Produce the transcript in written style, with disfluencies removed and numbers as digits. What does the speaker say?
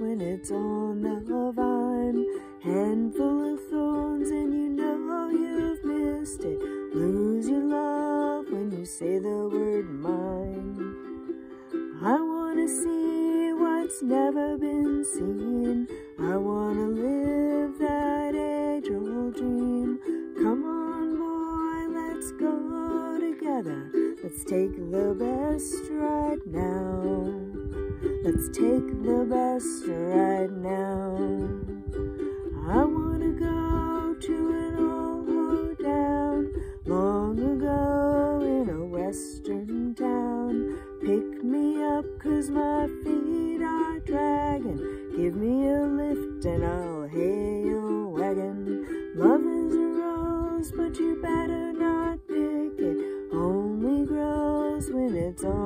when it's on the vine. Handful of thorns and you know you've missed it. Lose your love when you say the word mine. I wanna see what's never been seen. I wanna live that age-old dream. Come on, boy, let's go together. Let's take the best right now. Let's take the best right now. I wanna go to an old hoedown long ago in a western town. Pick me up 'cause my feet are dragging. Give me a lift and I'll hay your wagon. Love is a rose, but you better not pick it. Only grows when it's on